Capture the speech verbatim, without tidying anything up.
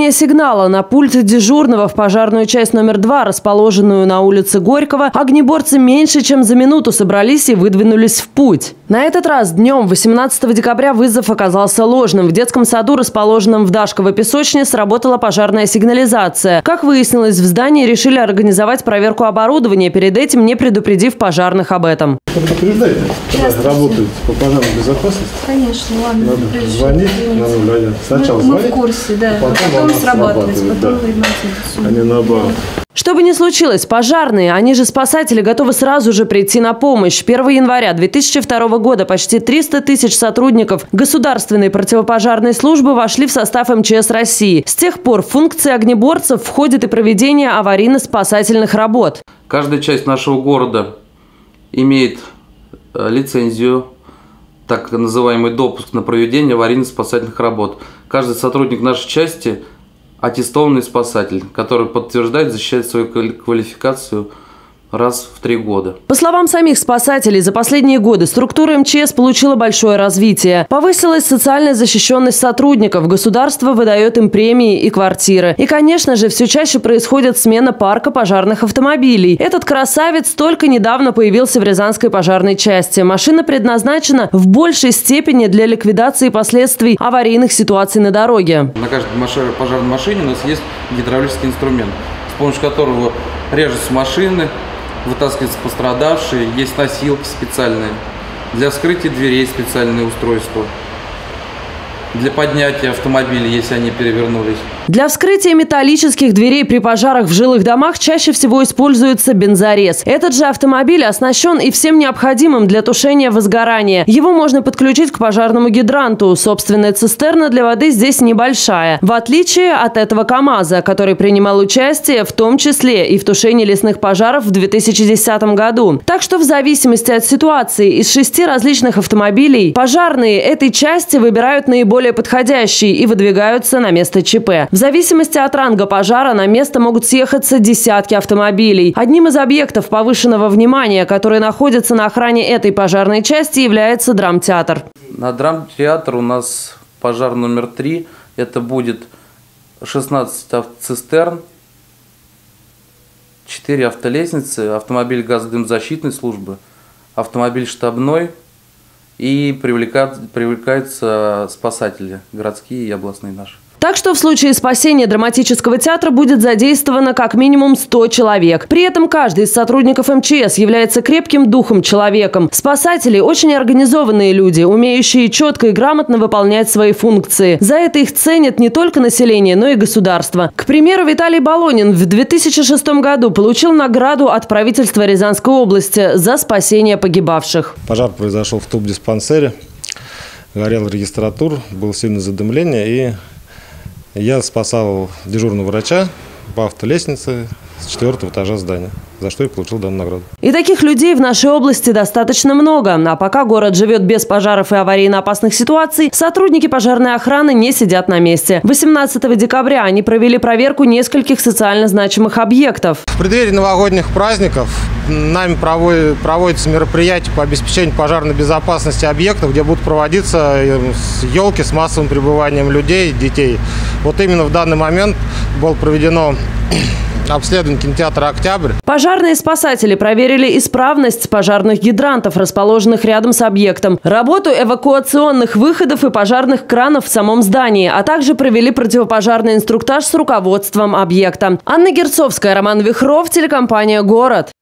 поступления сигнала на пульт дежурного в пожарную часть номер два, расположенную на улице Горького, огнеборцы меньше чем за минуту собрались и выдвинулись в путь. На этот раз днем восемнадцатого декабря вызов оказался ложным. В детском саду, расположенном в Дашковой песочне, сработала пожарная сигнализация. Как выяснилось, в здании решили организовать проверку оборудования, перед этим не предупредив пожарных об этом. Предупреждайте, работают по пожарной безопасности. Конечно, ладно. Надо звонить на ноль один. Сначала мы, звонить, мы в курсе, да. а потом, а потом срабатывать, потом да. ремонтировать. А не наоборот. Что бы ни случилось, пожарные, они же спасатели, готовы сразу же прийти на помощь. первого января две тысячи второго года почти триста тысяч сотрудников Государственной противопожарной службы вошли в состав эм че эс России. С тех пор в функции огнеборцев входит и проведение аварийно-спасательных работ. Каждая часть нашего города имеет лицензию, так называемый допуск на проведение аварийно-спасательных работ. Каждый сотрудник нашей части – аттестованный спасатель, который подтверждает, защищает свою квалификацию раз в три года. По словам самих спасателей, за последние годы структура эм че эс получила большое развитие. Повысилась социальная защищенность сотрудников, государство выдает им премии и квартиры. И, конечно же, все чаще происходит смена парка пожарных автомобилей. Этот красавец только недавно появился в Рязанской пожарной части. Машина предназначена в большей степени для ликвидации последствий аварийных ситуаций на дороге. На каждой пожарной машине у нас есть гидравлический инструмент, с помощью которого режутся машины, вытаскиваются пострадавшие, есть носилки специальные, для вскрытия дверей специальные устройства, для поднятия автомобиля, если они перевернулись. Для вскрытия металлических дверей при пожарах в жилых домах чаще всего используется бензорез. Этот же автомобиль оснащен и всем необходимым для тушения возгорания. Его можно подключить к пожарному гидранту. Собственная цистерна для воды здесь небольшая. В отличие от этого КАМАЗа, который принимал участие в том числе и в тушении лесных пожаров в две тысячи десятом году. Так что в зависимости от ситуации из шести различных автомобилей пожарные этой части выбирают наиболее подходящий и выдвигаются на место ЧП. В зависимости от ранга пожара на место могут съехаться десятки автомобилей. Одним из объектов повышенного внимания, который находится на охране этой пожарной части, является драмтеатр. На драмтеатр у нас пожар номер три. Это будет шестнадцать автоцистерн, четыре автолестницы, автомобиль газодымозащитной службы, автомобиль штабной. И привлекают, привлекаются спасатели городские и областные наши. Так что в случае спасения драматического театра будет задействовано как минимум сто человек. При этом каждый из сотрудников эм че эс является крепким духом человеком. Спасатели – очень организованные люди, умеющие четко и грамотно выполнять свои функции. За это их ценят не только население, но и государство. К примеру, Виталий Болонин в две тысячи шестом году получил награду от правительства Рязанской области за спасение погибавших. Пожар произошел в тубдиспансере, горел регистратур, было сильное задымление, и я спасал дежурного врача по автолестнице с четвертого этажа здания, за что и получил данную награду. И таких людей в нашей области достаточно много. А пока город живет без пожаров и аварийно опасных ситуаций, сотрудники пожарной охраны не сидят на месте. восемнадцатого декабря они провели проверку нескольких социально значимых объектов. В преддверии новогодних праздников нами проводятся мероприятия по обеспечению пожарной безопасности объектов, где будут проводиться елки с массовым пребыванием людей, детей. Вот именно в данный момент было проведено обследование кинотеатра «Октябрь». Пожарные спасатели проверили исправность пожарных гидрантов, расположенных рядом с объектом, работу эвакуационных выходов и пожарных кранов в самом здании, а также провели противопожарный инструктаж с руководством объекта. Анна Герцовская, Роман Вихров, телекомпания «Город».